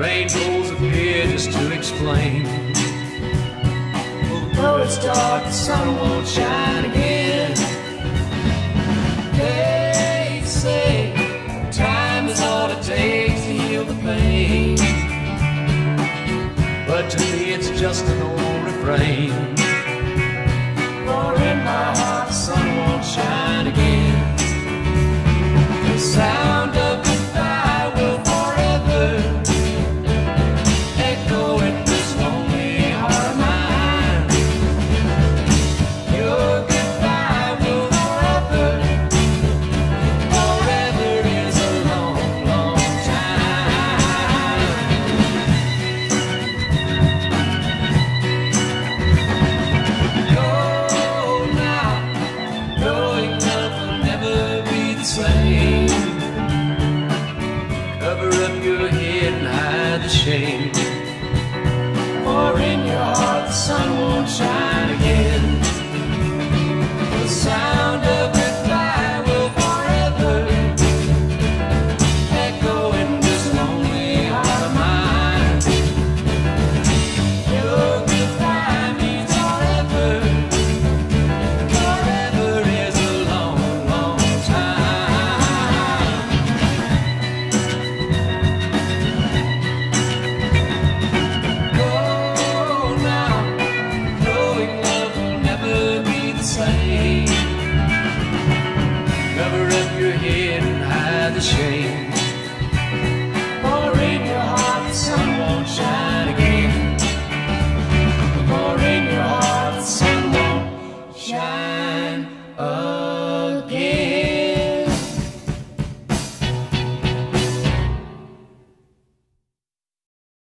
rainbows appear just to explain. Although it's dark, the sun won't shine again. They say time is all it takes to heal the pain, but to me it's just an old refrain. For in my heart the sun won't shine again. The sound of goodbye will forever echo in this lonely heart of mine. Your goodbye will forever, forever is a long, long time. Go now, knowing love will never be the same. Cover up your head and hide the shame, for in your heart the sun won't shine again. The sound of goodbye will forever echo in this lonely heart of mine. Your goodbye means forever, forever is a long, long time. Go now, knowing love will never be the same. Cover up your head and hide the shame, for in your heart the sun won't shine again. For in your heart the sun won't shine again.